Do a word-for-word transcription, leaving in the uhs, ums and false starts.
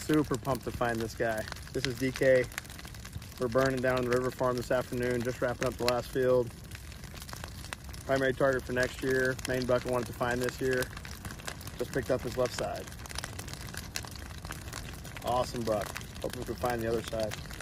Super pumped to find this guy. This is D K. We're burning down the river farm this afternoon, just wrapping up the last field. Primary target for next year. Main buck I wanted to find this year. Just picked up his left side. Awesome buck. Hoping we can find the other side.